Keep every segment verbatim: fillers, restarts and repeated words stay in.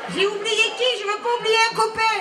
J'ai oublié qui? Je veux pas oublier un copain.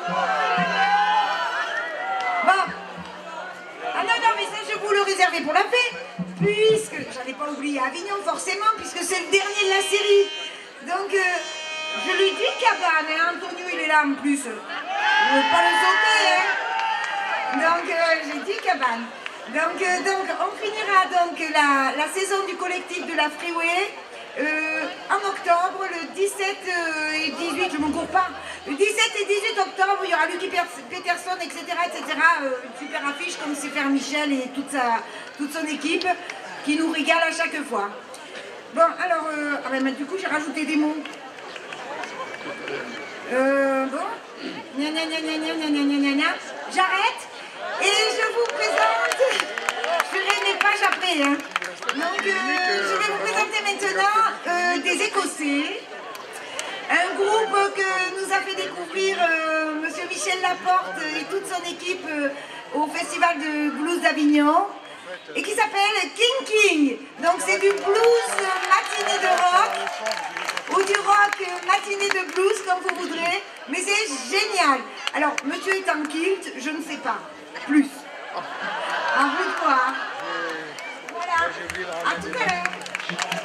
Bon. Ah non, non, mais ça, je vous le réservais pour la paix. Puisque, j'allais pas oublier Avignon, forcément, puisque c'est le dernier de la série. Donc, euh, je lui dis Cabane, hein, Antonio, il est là en plus. Je veux pas le sauter, hein. Donc, euh, j'ai dit Cabane. Donc, euh, donc, on finira donc la, la saison du collectif de la Freeway euh, en octobre, le dix-sept et dix-huit, je ne me cours pas, le dix-sept et dix-huit octobre, il y aura Lucky Peterson, et cetera, et cetera. Euh, une super affiche comme sait faire Michel et toute, sa, toute son équipe qui nous régale à chaque fois. Bon, alors, euh, ah ben, du coup, j'ai rajouté des mots. Euh, bon, gna gna gna gna gna gna gna gna gna. J'arrête et je vous présente, je ferai mes pages après, hein. Donc, euh, je vais vous présenter maintenant euh, des Écossais, un groupe que nous a fait découvrir euh, monsieur Michel Laporte et toute son équipe euh, au Festival de Blues d'Avignon, et qui s'appelle King King. Donc c'est du blues matinée de rock, ou du rock matinée de blues, comme vous voudrez, mais c'est génial. Alors, monsieur est en kilt, je ne sais pas, plus. À vous de voir. Voilà, à tout à l'heure.